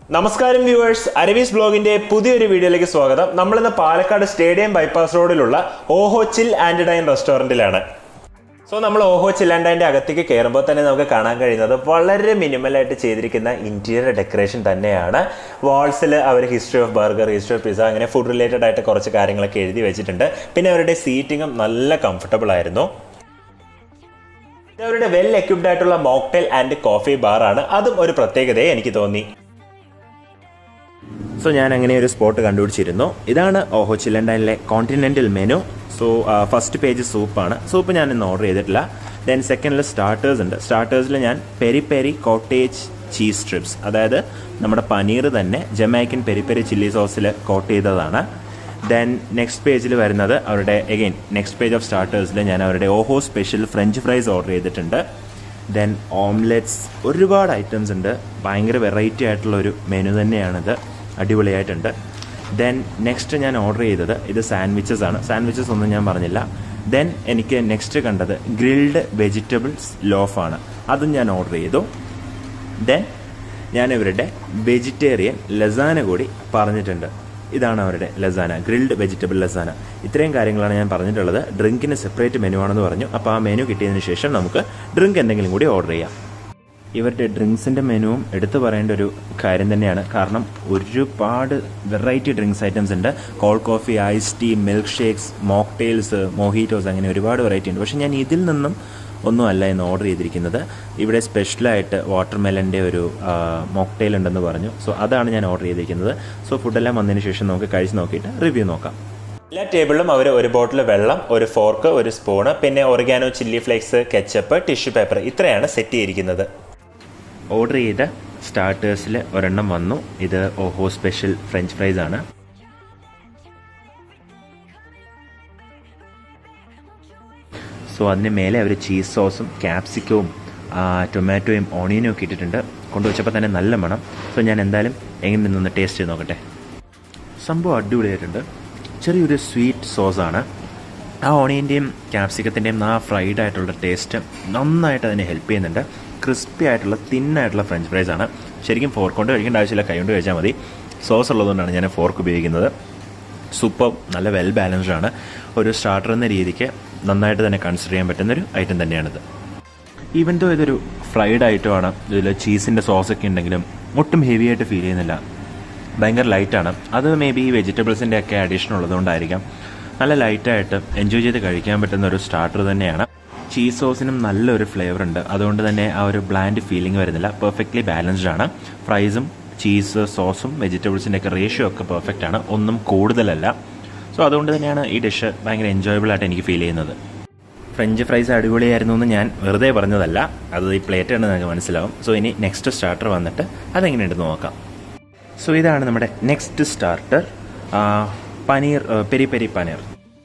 നമസ്കാരം വ്യൂവേഴ്സ്, അരവീസ് ബ്ലോഗിന്റെ പുതിയൊരു വീഡിയോയിലേക്ക് സ്വാഗതം. നമ്മളിന്ന് പാലക്കാട് സ്റ്റേഡിയം ബൈപ്പാസ് റോഡിലുള്ള ഓഹോ ചിൽ ആൻഡ് ഡൈൻ റെസ്റ്റോറൻറ്റിലാണ്. നമ്മൾ ഓഹോ ചിൽ ആൻഡ് ഡൈൻ്റെ അകത്തേക്ക് കയറുമ്പോൾ തന്നെ നമുക്ക് കാണാൻ കഴിയുന്നത് വളരെ മിനിമലായിട്ട് ചെയ്തിരിക്കുന്ന ഇൻറ്റീരിയർ ഡെക്കറേഷൻ തന്നെയാണ്. വാൾസിൽ അവർ history of burger, history of pizza, അങ്ങനെ ഫുഡ് റിലേറ്റഡ് ആയിട്ട് കുറച്ച് കാര്യങ്ങളൊക്കെ എഴുതി വെച്ചിട്ടുണ്ട്. പിന്നെ അവരുടെ സീറ്റിങ്ങും നല്ല കംഫർട്ടബിൾ ആയിരുന്നു. അവരുടെ വെൽ എക്വിപ്ഡ് ആയിട്ടുള്ള മോക്ടെയിൽ ആൻഡ് കോഫി ബാറാണ്, അതും ഒരു പ്രത്യേകതയെ എനിക്ക് തോന്നി. ഞാൻ അങ്ങനെ ഒരു സ്പോട്ട് കണ്ടുപിടിച്ചിരുന്നു. ഇതാണ് ഓഹോ ചിൽ ആൻഡ് ഡൈനിലെ കോണ്ടിനെന്റൽ മെനു. ഫസ്റ്റ് പേജ് സൂപ്പാണ്. സൂപ്പ് ഞാൻ ഇന്ന് ഓർഡർ ചെയ്തിട്ടില്ല. ദെൻ സെക്കൻഡിൽ സ്റ്റാർട്ടേഴ്സ് ഉണ്ട്. സ്റ്റാർട്ടേഴ്സിൽ ഞാൻ peri peri cottage cheese strips, അതായത് നമ്മുടെ പനീർ തന്നെ ജമൈക്കൻ പെരി പെരി ചില്ലി സോസിൽ കോട്ട് ചെയ്തതാണ്. ദെൻ നെക്സ്റ്റ് പേജിൽ വരുന്നത് അവരുടെ നെക്സ്റ്റ് പേജ് ഓഫ് സ്റ്റാർട്ടേഴ്സിൽ ഞാൻ അവരുടെ oho special French fries order ചെയ്തിട്ടുണ്ട്. ദെൻ ഓംലെറ്റ്സ്, ഒരുപാട് ഐറ്റംസ് ഉണ്ട്. ഭയങ്കര വെറൈറ്റി ആയിട്ടുള്ളൊരു മെനു തന്നെയാണിത്, അടിപൊളിയായിട്ടുണ്ട്. ദെൻ നെക്സ്റ്റ് ഞാൻ ഓർഡർ ചെയ്തത് ഇത് സാൻഡ്വിച്ചസ് ആണ്. സാൻഡ്വിച്ചസ് ഒന്നും ഞാൻ പറഞ്ഞില്ല. ദെൻ എനിക്ക് നെക്സ്റ്റ് കണ്ടത് ഗ്രിൽഡ് വെജിറ്റബിൾസ് ലോഫാണ്, അതും ഞാൻ ഓർഡർ ചെയ്തു. ദെൻ ഞാൻ ഇവരുടെ വെജിറ്റേറിയൻ ലസാന കൂടി പറഞ്ഞിട്ടുണ്ട്. ഇതാണ് അവരുടെ ലസാന, ഗ്രിൽഡ് വെജിറ്റബിൾ ലസാന. ഇത്രയും കാര്യങ്ങളാണ് ഞാൻ പറഞ്ഞിട്ടുള്ളത്. ഡ്രിങ്കിന് സെപ്പറേറ്റ് മെനു ആണെന്ന് പറഞ്ഞു. അപ്പോൾ ആ മെനു കിട്ടിയതിന് ശേഷം നമുക്ക് ഡ്രിങ്ക് എന്തെങ്കിലും കൂടി ഓർഡർ ചെയ്യാം. ഇവരുടെ ഡ്രിങ്ക്സിൻ്റെ മെനുവും എടുത്തു പറയേണ്ട ഒരു കാര്യം തന്നെയാണ്. കാരണം ഒരുപാട് വെറൈറ്റി ഡ്രിങ്ക്സ് ഐറ്റംസ് ഉണ്ട്. Cold coffee, ice tea, milk shakes, mocktails, mojitos, അങ്ങനെ ഒരുപാട് വെറൈറ്റി ഉണ്ട്. പക്ഷേ ഞാൻ ഇതിൽ നിന്നും ഒന്നും അല്ല ഇന്ന് ഓർഡർ ചെയ്തിരിക്കുന്നത്. ഇവിടെ സ്പെഷ്യലായിട്ട് വാട്ടർമെലൻ്റെ ഒരു മോക്ടെയിൽ ഉണ്ടെന്ന് പറഞ്ഞു. അതാണ് ഞാൻ ഓർഡർ ചെയ്തിരിക്കുന്നത്. ഫുഡെല്ലാം വന്നതിന് ശേഷം നമുക്ക് കഴിച്ച് നോക്കിയിട്ട് റിവ്യൂ നോക്കാം. എല്ലാ ടേബിളിലും അവർ ഒരു ബോട്ടിൽ വെള്ളം, ഒരു ഫോർക്ക്, ഒരു സ്പൂണ്, പിന്നെ oregano, chilli flakes, ketchup, tissue paper, ഇത്രയാണ് സെറ്റ് ചെയ്തിരിക്കുന്നത്. ഓർഡർ ചെയ്ത സ്റ്റാർട്ടേഴ്സിൽ ഒരെണ്ണം വന്നു. ഇത് ഓഹോ സ്പെഷ്യൽ ഫ്രഞ്ച് ഫ്രൈസ് ആണ്. അതിന് മേലെ അവർ ചീസ് സോസും ക്യാപ്സിക്കവും ടൊമാറ്റോയും ഓണിയനും ഒക്കെ ഇട്ടിട്ടുണ്ട്. കൊണ്ടുവച്ചപ്പോൾ തന്നെ നല്ല മണം. ഞാൻ എന്തായാലും എങ്ങനെ നിന്ന് ടേസ്റ്റ് ചെയ്ത് നോക്കട്ടെ. സംഭവം അടിപൊളിയായിട്ടുണ്ട്. ചെറിയൊരു സ്വീറ്റ് സോസാണ്. ആ ഓണിയൻ്റെയും ക്യാപ്സിക്കത്തിൻ്റെയും ആ ഫ്രൈഡ് ആയിട്ടുള്ള ടേസ്റ്റ് നന്നായിട്ട് അതിനെ ഹെൽപ്പ് ചെയ്യുന്നുണ്ട്. ക്രിസ്പി ആയിട്ടുള്ള തിന്നായിട്ടുള്ള ഫ്രഞ്ച് ഫ്രൈസ് ആണ്. ശരിക്കും ഫോർക്ക് കൊണ്ട് കഴിക്കേണ്ട ആവശ്യമില്ല, കൈ കൊണ്ട് കഴിച്ചാൽ മതി. സോസ് ഉള്ളതുകൊണ്ടാണ് ഞാൻ ഫോർക്ക് ഉപയോഗിക്കുന്നത്. സൂപ്പർ, നല്ല വെൽ ബാലൻസ്ഡ് ആണ്. ഒരു സ്റ്റാർട്ടർ എന്ന രീതിക്ക് നന്നായിട്ട് തന്നെ കൺസിഡർ ചെയ്യാൻ പറ്റുന്നൊരു ഐറ്റം തന്നെയാണിത്. ഈവൻ ദോ ഇതൊരു ഫ്രൈഡ് ഐറ്റമാണ്, ഇതിൽ ചീസിൻ്റെ സോസൊക്കെ ഉണ്ടെങ്കിലും ഒട്ടും ഹെവി ആയിട്ട് ഫീൽ ചെയ്യുന്നില്ല. ഭയങ്കര ലൈറ്റാണ്. അത് മേ ബി ഈ വെജിറ്റബിൾസിൻ്റെ ഒക്കെ അഡീഷൻ ഉള്ളതുകൊണ്ടായിരിക്കാം. നല്ല ലൈറ്റായിട്ട് എൻജോയ് ചെയ്ത് കഴിക്കാൻ പറ്റുന്ന ഒരു സ്റ്റാർട്ടർ തന്നെയാണ്. ചീസ് സോസിനും നല്ലൊരു ഫ്ലേവർ ഉണ്ട്. അതുകൊണ്ട് തന്നെ ആ ഒരു ബ്ലാൻഡ് ഫീലിംഗ് വരുന്നില്ല. പെർഫെക്റ്റ്ലി ബാലൻസ്ഡ് ആണ്. ഫ്രൈസും ചീസ് സോസും വെജിറ്റബിൾസിൻ്റെ ഒക്കെ റേഷ്യോ ഒക്കെ പെർഫെക്റ്റ് ആണ്, ഒന്നും കൂടുതലല്ല. അതുകൊണ്ട് തന്നെയാണ് ഈ ഡിഷ് ഭയങ്കര എൻജോയബിൾ ആയിട്ട് എനിക്ക് ഫീൽ ചെയ്യുന്നത്. ഫ്രഞ്ച് ഫ്രൈസ് അടിപൊളിയായിരുന്നു എന്ന് ഞാൻ വെറുതെ പറഞ്ഞതല്ല, അത് ഈ പ്ലേറ്റ് ആണ് നിങ്ങൾക്ക് മനസ്സിലാവും. ഇനി നെക്സ്റ്റ് സ്റ്റാർട്ടർ വന്നിട്ട് അതെങ്ങനെയുണ്ടെന്ന് നോക്കാം. ഇതാണ് നമ്മുടെ next starter, paneer, peri peri paneer.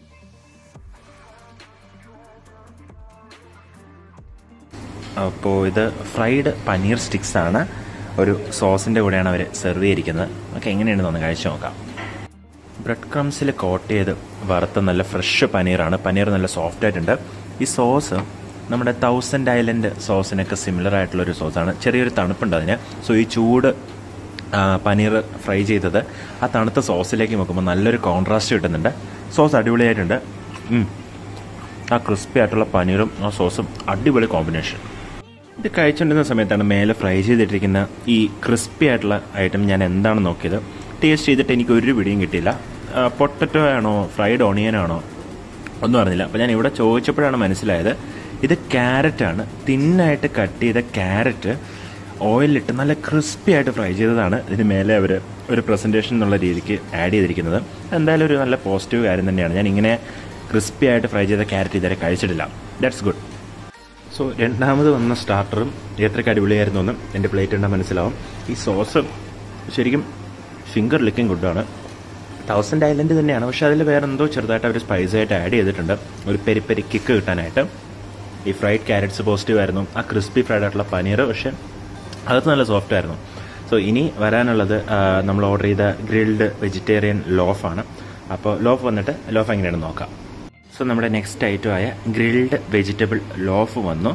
അപ്പോൾ ഇത് ഫ്രൈഡ് പനീർ സ്റ്റിക്സ് ആണ്. ഒരു സോസിൻ്റെ കൂടെയാണ് അവർ സെർവ് ചെയ്തിരിക്കുന്നത്. എങ്ങനെയുണ്ടെന്ന് ഒന്ന് കഴിച്ചു നോക്കാം. ബ്രെഡ് ക്രംസിൽ കോട്ട് ചെയ്ത് വറുത്ത നല്ല ഫ്രഷ് പനീറാണ്. പനീർ നല്ല സോഫ്റ്റ് ആയിട്ടുണ്ട്. ഈ സോസ് നമ്മുടെ 1000 ഐലൻഡ് സോസിനൊക്കെ സിമിലർ ആയിട്ടുള്ളൊരു സോസാണ്. ചെറിയൊരു തണുപ്പുണ്ട് അതിന്. ഈ ചൂട് പനീർ ഫ്രൈ ചെയ്തത് ആ തണുത്ത സോസിലേക്ക് നോക്കുമ്പോൾ നല്ലൊരു കോൺട്രാസ്റ്റ് കിട്ടുന്നുണ്ട്. സോസ് അടിപൊളിയായിട്ടുണ്ട്. ആ ക്രിസ്പി ആയിട്ടുള്ള പനീറും ആ സോസും അടിപൊളി കോമ്പിനേഷൻ. ഇത് കഴിച്ചുകൊണ്ടിരുന്ന സമയത്താണ് മേലെ ഫ്രൈ ചെയ്തിട്ടിരിക്കുന്ന ഈ ക്രിസ്പി ആയിട്ടുള്ള ഐറ്റം ഞാൻ എന്താണ് നോക്കിയത്. ടേസ്റ്റ് ചെയ്തിട്ട് എനിക്ക് ഒരു പിടിയും കിട്ടിയില്ല. പൊട്ടറ്റോ ആണോ ഫ്രൈഡ് ഓണിയനാണോ ഒന്നും അറിഞ്ഞില്ല. അപ്പോൾ ഞാൻ ഇവിടെ ചോദിച്ചപ്പോഴാണ് മനസ്സിലായത് ഇത് ക്യാരറ്റാണ്. തിന്നായിട്ട് കട്ട് ചെയ്ത ക്യാരറ്റ് ഓയിലിട്ട് നല്ല ക്രിസ്പി ആയിട്ട് ഫ്രൈ ചെയ്തതാണ് ഇതിന് മേലെ അവർ ഒരു പ്രസൻറ്റേഷൻ എന്നുള്ള രീതിക്ക് ആഡ് ചെയ്തിരിക്കുന്നത്. എന്തായാലും ഒരു നല്ല പോസിറ്റീവ് കാര്യം തന്നെയാണ്. ഞാൻ ഇങ്ങനെ ക്രിസ്പി ആയിട്ട് ഫ്രൈ ചെയ്ത ക്യാരറ്റ് ഇതുവരെ കഴിച്ചിട്ടില്ല. That's good. രണ്ടാമത് വന്ന സ്റ്റാർട്ടറും എത്രയ്ക്ക് അടിപൊളിയായിരുന്നു എന്നും എൻ്റെ പ്ലേറ്റ് ഉണ്ടാൽ മനസ്സിലാവും. ഈ സോസ് ശരിക്കും ഫിംഗർ ലിക്കിങ് ഗുഡാണ്. 1000 ഐലൻഡ് തന്നെയാണ്, പക്ഷേ അതിൽ വേറെ എന്തോ ചെറുതായിട്ട് അവർ സ്പൈസി ആയിട്ട് ആഡ് ചെയ്തിട്ടുണ്ട്, ഒരു പെരി പെരി കിക്ക് കിട്ടാനായിട്ട്. ഈ ഫ്രൈഡ് ക്യാരറ്റ്സ് പോസിറ്റീവ് ആയിരുന്നു. ആ ക്രിസ്പി ഫ്രൈഡ് ആയിട്ടുള്ള പനീർ പക്ഷേ അകത്ത് നല്ല സോഫ്റ്റ് ആയിരുന്നു. ഇനി വരാനുള്ളത് നമ്മൾ ഓർഡർ ചെയ്ത ഗ്രിൽഡ് വെജിറ്റേറിയൻ ലോഫാണ്. അപ്പോൾ ലോഫ് വന്നിട്ട് ലോഫ് എങ്ങനെയാണെന്ന് നോക്കാം. നമ്മുടെ നെക്സ്റ്റ് ഐറ്റമായ ഗ്രിൽഡ് വെജിറ്റബിൾ ലോഫ് വന്നു.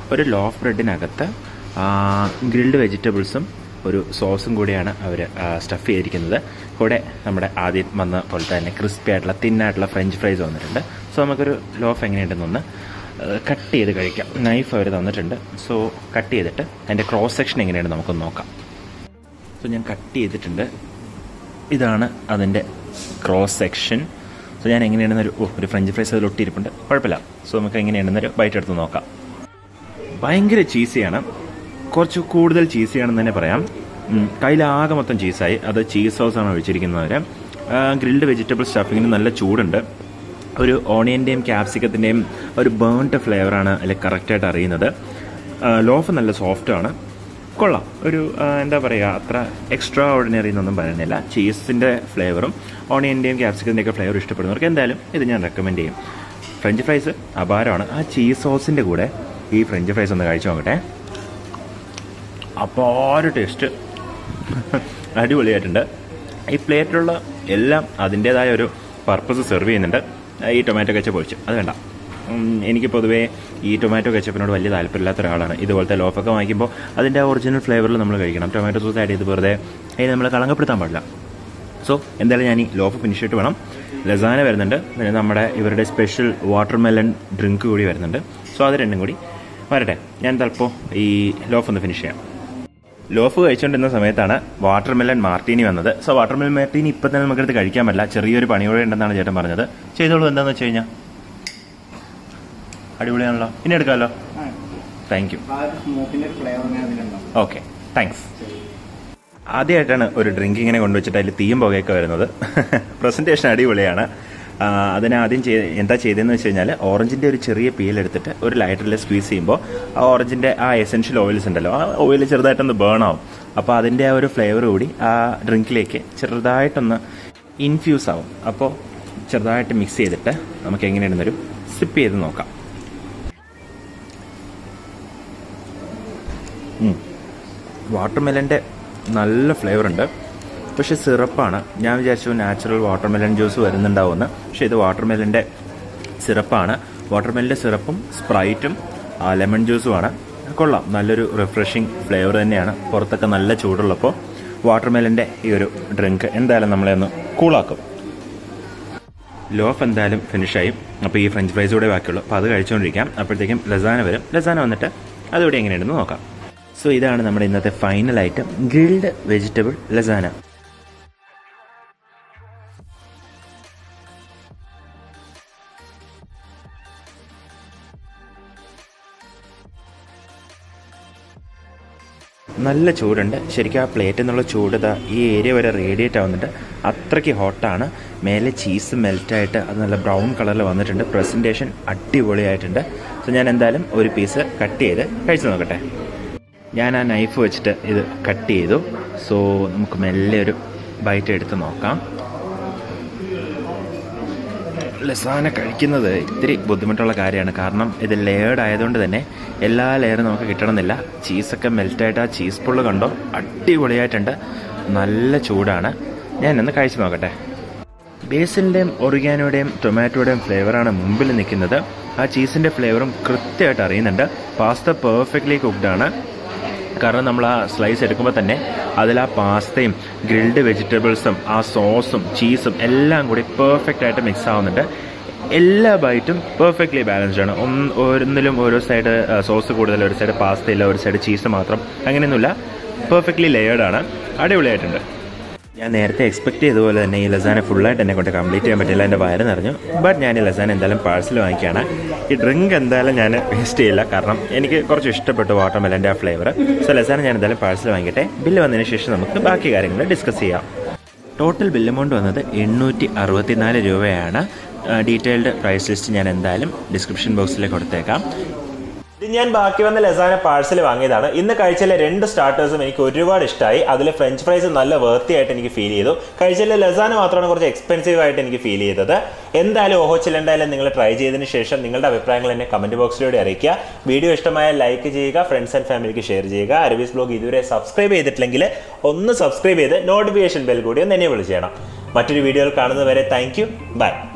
ഒരു ലോഫ് ബ്രെഡിനകത്ത് ഗ്രിൽഡ് വെജിറ്റബിൾസും ഒരു സോസും കൂടിയാണ് അവർ സ്റ്റഫ് ചെയ്തിരിക്കുന്നത്. കൂടെ നമ്മുടെ ആദ്യം വന്ന പോലെ തന്നെ ക്രിസ്പി ആയിട്ടുള്ള തിന്നായിട്ടുള്ള ഫ്രഞ്ച് ഫ്രൈസ് വന്നിട്ടുണ്ട്. സോ നമുക്കൊരു ലോഫ് എങ്ങനെയുണ്ടെന്നൊന്ന് കട്ട് ചെയ്ത് കഴിക്കാം. നൈഫ് അവർ തന്നിട്ടുണ്ട്. സോ കട്ട് ചെയ്തിട്ട് അതിൻ്റെ ക്രോസ് സെക്ഷൻ എങ്ങനെയാണ് നമുക്കൊന്ന് നോക്കാം. സോ ഞാൻ കട്ട് ചെയ്തിട്ടുണ്ട്. ഇതാണ് അതിൻ്റെ ക്രോസ് സെക്ഷൻ. സോ ഞാൻ എങ്ങനെയാണെന്നൊരു ഒരു ഫ്രഞ്ച് ഫ്രൈസ് അതിൽ ഒട്ടിയിരിപ്പുണ്ട്, കുഴപ്പമില്ല. സോ നമുക്ക് എങ്ങനെയാണെന്നൊരു ബൈറ്റ് എടുത്ത് നോക്കാം. ഭയങ്കര ചീസിയാണ്, കുറച്ച് കൂടുതൽ ചീസിയാണെന്ന് തന്നെ പറയാം. കയ്യിലാകെ മൊത്തം ചീസായി. അത് ചീസ് സോസാണ് ഒഴിച്ചിരിക്കുന്നവർ. ഗ്രിൽഡ് വെജിറ്റബിൾ സ്റ്റഫിങ്ങിന് നല്ല ചൂടുണ്ട്. ഒരു ഓണിയൻ്റെയും ക്യാപ്സിക്കത്തിൻ്റെയും ഒരു ബേൺഡ് ഫ്ലേവറാണ് അതിൽ കറക്റ്റായിട്ട് അറിയുന്നത്. ലോഫ് നല്ല സോഫ്റ്റാണ്, കൊള്ളാം. ഒരു എന്താ പറയുക, അത്ര എക്സ്ട്രാ ഓർഡിനറി എന്നൊന്നും പറയുന്നില്ല. ചീസിൻ്റെ ഫ്ലേവറും ഓണിയൻ്റെയും ക്യാപ്സിക്കത്തിൻ്റെയൊക്കെ ഫ്ലേവർ ഇഷ്ടപ്പെടുന്നവർക്ക് എന്തായാലും ഇത് ഞാൻ റെക്കമെൻഡ് ചെയ്യും. ഫ്രഞ്ച് ഫ്രൈസ് അപാരമാണ്. ആ ചീസ് സോസിൻ്റെ കൂടെ ഈ ഫ്രഞ്ച് ഫ്രൈസ് ഒന്ന് കഴിച്ചു നോക്കട്ടെ. അപാര ടേസ്റ്റ്, അടിപൊളിയായിട്ടുണ്ട്. ഈ പ്ലേറ്റിലുള്ള എല്ലാം അതിൻ്റേതായ ഒരു പർപ്പസ് സെർവ് ചെയ്യുന്നുണ്ട്. ഈ ടൊമാറ്റോ കെച്ചപ്പ് ഒഴിച്ച് അത് വേണ്ട. എനിക്ക് പൊതുവേ ഈ ടൊമാറ്റോ കെച്ചപ്പിനോട് വലിയ താല്പര്യമില്ലാത്ത ഒരാളാണ്. ഇതുപോലത്തെ ലോഫൊക്കെ വാങ്ങിക്കുമ്പോൾ അതിൻ്റെ ഒറിജിനൽ ഫ്ലേവറിൽ നമ്മൾ കഴിക്കണം. ടൊമാറ്റോ സോസ് ആഡ് ചെയ്ത് വെറുതെ അതിന് നമ്മൾ കളങ്കപ്പെടുത്താൻ പാടില്ല. സോ എന്തായാലും ഞാൻ ഈ ലോഫ് ഫിനിഷ് ചെയ്തിട്ട് വേണം. ലസാന വരുന്നുണ്ട്, പിന്നെ നമ്മുടെ ഇവരുടെ സ്പെഷ്യൽ വാട്ടർമെലൺ ഡ്രിങ്ക് കൂടി വരുന്നുണ്ട്. സോ അത് രണ്ടും കൂടി വരട്ടെ. ഞാൻ ചിലപ്പോൾ ഈ ലോഫ് ഒന്ന് ഫിനിഷ് ചെയ്യാം. ലോഫ് കഴിച്ചുകൊണ്ടിരുന്ന സമയത്താണ് വാട്ടർമെലൺ മാർട്ടീനി വന്നത്. സോ വാട്ടർമെലൺ മാർട്ടീനി ഇപ്പം തന്നെ നമുക്കടുത്ത് കഴിക്കാൻ പറ്റില്ല, ചെറിയൊരു പണിയോടെ ഉണ്ടെന്നാണ് ചേട്ടൻ പറഞ്ഞത്. ചെയ്തോളൂ. എന്താണെന്ന് വെച്ച് കഴിഞ്ഞാൽ അടിപൊളിയാണല്ലോ, ഇനി എടുക്കാമല്ലോ. Thank you. Okay, thanks. ആദ്യമായിട്ടാണ് ഒരു ഡ്രിങ്ക് ഇങ്ങനെ കൊണ്ടുവച്ചിട്ട് അതിൽ തീയും പുകയൊക്കെ വരുന്നത്. പ്രസൻറ്റേഷൻ അടിപൊളിയാണ്. അതിനാദ്യം എന്താ ചെയ്തതെന്ന് വെച്ച് കഴിഞ്ഞാൽ ഓറഞ്ചിൻ്റെ ഒരു ചെറിയ പീലെടുത്തിട്ട് ഒരു ലൈറ്ററിൽ സ്ക്വീസ് ചെയ്യുമ്പോൾ ആ ഓറഞ്ചിൻ്റെ ആ എസെൻഷ്യൽ ഓയിൽസ് ഉണ്ടല്ലോ, ആ ഓയിൽ ചെറുതായിട്ടൊന്ന് ബേൺ ആവും. അപ്പോൾ അതിൻ്റെ ആ ഒരു ഫ്ലേവർ കൂടി ആ ഡ്രിങ്കിലേക്ക് ചെറുതായിട്ടൊന്ന് ഇൻഫ്യൂസ് ആവും. അപ്പോൾ ചെറുതായിട്ട് മിക്സ് ചെയ്തിട്ട് നമുക്ക് എങ്ങനെയാണെന്നൊരു സിപ്പ് ചെയ്ത് നോക്കാം. വാട്ടർമെലൻ്റെ നല്ല ഫ്ലേവറുണ്ട്, പക്ഷെ സിറപ്പാണ്. ഞാൻ വിചാരിച്ചു നാച്ചുറൽ വാട്ടർമെലൺ ജ്യൂസ് വരുന്നുണ്ടാവുമെന്ന്. പക്ഷെ ഇത് വാട്ടർമെലൻ്റെ സിറപ്പാണ്. വാട്ടർമെലൻ്റെ സിറപ്പും സ്പ്രൈറ്റും ലെമൺ ജ്യൂസുമാണ്. കൊള്ളാം, നല്ലൊരു റിഫ്രഷിങ് ഫ്ലേവർ തന്നെയാണ്. പുറത്തൊക്കെ നല്ല ചൂടുള്ളപ്പോൾ വാട്ടർമെലൻ്റെ ഈ ഒരു ഡ്രിങ്ക് എന്തായാലും നമ്മളെ ഒന്ന് കൂളാക്കും. ലോഫ് എന്തായാലും ഫിനിഷായി. അപ്പോൾ ഈ ഫ്രഞ്ച് ഫ്രൈസ് കൂടെ ബാക്കിയുള്ളൂ. അപ്പോൾ അത് കഴിച്ചുകൊണ്ടിരിക്കാം. അപ്പോഴത്തേക്കും ലസാന വരും. ലസാന വന്നിട്ട് അതിവിടെ എങ്ങനെയുണ്ടെന്ന് നോക്കാം. സോ ഇതാണ് നമ്മുടെ ഇന്നത്തെ final item, grilled vegetable lasagna. നല്ല ചൂടുണ്ട് ശരിക്കും. ആ പ്ലേറ്റിൽ നിന്നുള്ള ചൂട് ഈ ഏരിയ വരെ റേഡിയേറ്റ് ആവുന്നുണ്ട്. അത്രയ്ക്ക് ഹോട്ടാണ്. മേലെ ചീസ് മെൽറ്റായിട്ട് അത് നല്ല ബ്രൗൺ കളറിൽ വന്നിട്ടുണ്ട്. പ്രസൻറ്റേഷൻ അടിപൊളിയായിട്ടുണ്ട്. സോ ഞാൻ എന്തായാലും ഒരു പീസ് കട്ട് ചെയ്ത് കഴിച്ച് നോക്കട്ടെ. ഞാൻ ആ നൈഫ് വെച്ചിട്ട് ഇത് കട്ട് ചെയ്തു. സോ നമുക്ക് മെല്ലെ ഒരു ബൈറ്റ് എടുത്ത് നോക്കാം. ലസാന കഴിക്കുന്നത് ഇത്തിരി ബുദ്ധിമുട്ടുള്ള കാര്യമാണ്. കാരണം ഇത് ലെയർഡ് ആയതുകൊണ്ട് തന്നെ എല്ലാ ലെയറും നമുക്ക് കിട്ടണമെന്നില്ല. ചീസൊക്കെ മെൽറ്റായിട്ട് ആ ചീസ് പുള്ള് കണ്ടോ, അടിപൊളിയായിട്ടുണ്ട്. നല്ല ചൂടാണ്. ഞാനൊന്ന് കഴിച്ച് നോക്കട്ടെ. ബേസിലിൻ്റെയും ഒറിഗാനോയുടെയും ടൊമാറ്റോയുടെയും ഫ്ലേവറാണ് മുമ്പിൽ നിൽക്കുന്നത്. ആ ചീസിൻ്റെ ഫ്ലേവറും കൃത്യമായിട്ട് അറിയുന്നുണ്ട്. പാസ്ത പെർഫെക്റ്റ്ലി കുക്ക്ഡാണ്. കാരണം നമ്മൾ ആ സ്ലൈസ് എടുക്കുമ്പോൾ തന്നെ അതിൽ ആ പാസ്തയും ഗ്രിൽഡ് വെജിറ്റബിൾസും ആ സോസും ചീസും എല്ലാം കൂടി പെർഫെക്റ്റ് ആയിട്ട് മിക്സ് ആവുന്നുണ്ട്. എല്ലാ ബൈറ്റും പെർഫെക്റ്റ്ലി ബാലൻസ്ഡ് ആണ്. ഒന്നിലും ഓരോ സൈഡ് സോസ് കൂടുതൽ, ഒരു സൈഡ് പാസ്ത ഇല്ല, ഒരു സൈഡ് ചീസ് മാത്രം, അങ്ങനെയൊന്നുമില്ല. പെർഫെക്റ്റ്ലി ലെയേർഡ് ആണ്. അടിപൊളിയായിട്ടുണ്ട്. ഞാൻ നേരത്തെ എക്സ്പെക്ട് ചെയ്തതുപോലെ തന്നെ ഈ ലസാന ഫുള്ളായിട്ട് എന്നെ കൊണ്ട് കംപ്ലീറ്റ് ചെയ്യാൻ പറ്റില്ല, എൻ്റെ വയറ് നിറഞ്ഞു. ബട്ട് ഞാൻ ഈ ലസാന എന്തായാലും പാഴ്സൽ വാങ്ങിക്കുകയാണ്. ഈ ഡ്രിങ്ക് എന്തായാലും ഞാൻ വേസ്റ്റ് ചെയ്യില്ല, കാരണം എനിക്ക് കുറച്ച് ഇഷ്ടപ്പെട്ടു വാട്ടർമെലൻ്റെ ആ ഫ്ലേവർ. സോ ലസാന ഞാൻ എന്തായാലും പാഴ്സൽ വാങ്ങിക്കട്ടെ. ബില്ല് വന്നതിന് ശേഷം നമുക്ക് ബാക്കി കാര്യങ്ങൾ ഡിസ്കസ് ചെയ്യാം. ടോട്ടൽ ബില്ല് എമൗണ്ട് വന്നത് 864 രൂപയാണ്. ഡീറ്റെയിൽഡ് പ്രൈസ് ലിസ്റ്റ് ഞാൻ എന്തായാലും ഡിസ്ക്രിപ്ഷൻ ബോക്സിൽ കൊടുത്തേക്കാം. ഇത് ഞാൻ ബാക്കി വന്ന ലസാന പാഴ്സൽ വാങ്ങിയതാണ്. ഇന്ന് കഴിച്ചതിലെ 2 സ്റ്റാർട്ടേഴ്സും എനിക്ക് ഒരുപാട് ഇഷ്ടമായി. അതിൽ ഫ്രഞ്ച് ഫ്രൈസ് നല്ല വേർത്തി ആയിട്ട് എനിക്ക് ഫീൽ ചെയ്തു. കഴിച്ചതിലെ ലസാന മാത്രമാണ് കുറച്ച് എക്സ്പെൻസീവ് ആയിട്ട് എനിക്ക് ഫീൽ ചെയ്തത്. എന്തായാലും ഓഹോ ചിൽ-N-Dine നിങ്ങൾ ട്രൈ ചെയ്തതിന് ശേഷം നിങ്ങളുടെ അഭിപ്രായങ്ങൾ എന്നെ കമന്റ് ബോക്സിലൂടെ അറിയിക്കുക. വീഡിയോ ഇഷ്ടമായ ലൈക്ക് ചെയ്യുക, ഫ്രണ്ട്സ് ആൻഡ് ഫാമിലിക്ക് ഷെയർ ചെയ്യുക. ARAVI'S ബ്ലോഗ് ഇതുവരെ സബ്സ്ക്രൈബ് ചെയ്തിട്ടില്ലെങ്കിൽ ഒന്ന് സബ്സ്ക്രൈബ് ചെയ്ത് നോട്ടിഫിക്കേഷൻ ബെൽ കൂടി ഒന്ന് എന്നെ വിളിച്ച് ചെയ്യണം. മറ്റൊരു വീഡിയോയിൽ കാണുന്നതുവരെ താങ്ക് യു, ബൈ.